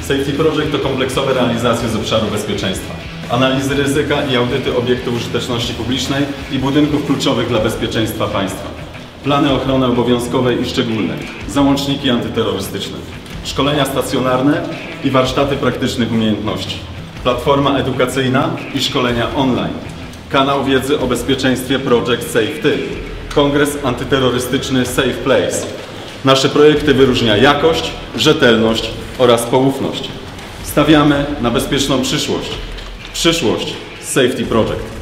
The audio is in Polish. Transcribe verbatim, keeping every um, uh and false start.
Safety Project to kompleksowe realizacje z obszaru bezpieczeństwa. Analizy ryzyka i audyty obiektów użyteczności publicznej i budynków kluczowych dla bezpieczeństwa państwa. Plany ochrony obowiązkowej i szczególnej. Załączniki antyterrorystyczne. Szkolenia stacjonarne i warsztaty praktycznych umiejętności. Platforma edukacyjna i szkolenia online. Kanał wiedzy o bezpieczeństwie Project Safety. Kongres antyterrorystyczny Safe Place. Nasze projekty wyróżnia jakość, rzetelność oraz poufność. Stawiamy na bezpieczną przyszłość. Przyszłość Safety Project.